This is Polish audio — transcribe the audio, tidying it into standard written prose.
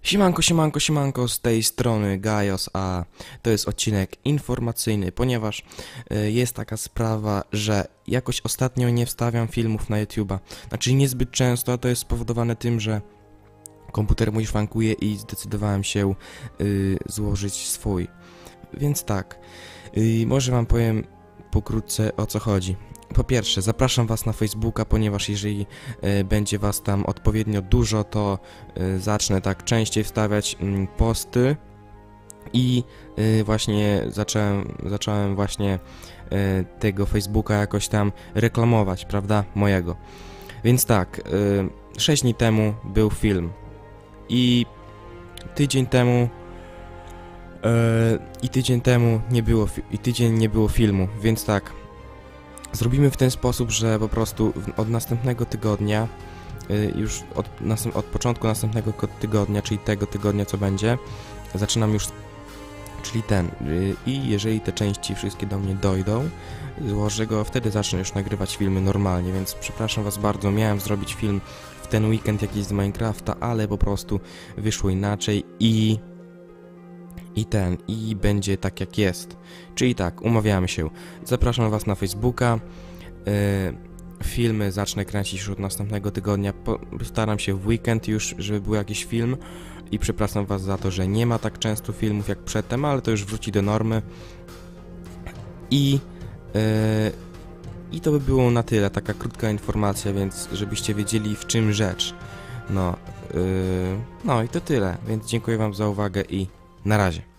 Siemanko, z tej strony Gajos, a to jest odcinek informacyjny, ponieważ jest taka sprawa, że jakoś ostatnio nie wstawiam filmów na YouTube'a. Znaczy niezbyt często, a to jest spowodowane tym, że komputer mój szwankuje i zdecydowałem się złożyć swój. Więc tak, może wam powiem pokrótce, o co chodzi. Po pierwsze, zapraszam was na Facebooka, ponieważ jeżeli będzie was tam odpowiednio dużo, to zacznę tak częściej wstawiać posty i właśnie zacząłem właśnie tego Facebooka jakoś tam reklamować, prawda, mojego. Więc tak, 6 dni temu był film i tydzień nie było filmu, więc tak. Zrobimy w ten sposób, że po prostu od następnego tygodnia, już od początku następnego tygodnia, czyli tego tygodnia co będzie, zaczynam już, czyli ten, i jeżeli te części wszystkie do mnie dojdą, złożę go, wtedy zacznę już nagrywać filmy normalnie, więc przepraszam was bardzo, miałem zrobić film w ten weekend jakiś z Minecrafta, ale po prostu wyszło inaczej i będzie tak jak jest. Czyli tak, umawiamy się. Zapraszam was na Facebooka. Filmy zacznę kręcić już od następnego tygodnia. Staram się w weekend już, żeby był jakiś film. I przepraszam was za to, że nie ma tak często filmów jak przedtem, ale to już wróci do normy. I to by było na tyle. Taka krótka informacja, więc żebyście wiedzieli, w czym rzecz. No i to tyle. Więc dziękuję wam za uwagę i na razie.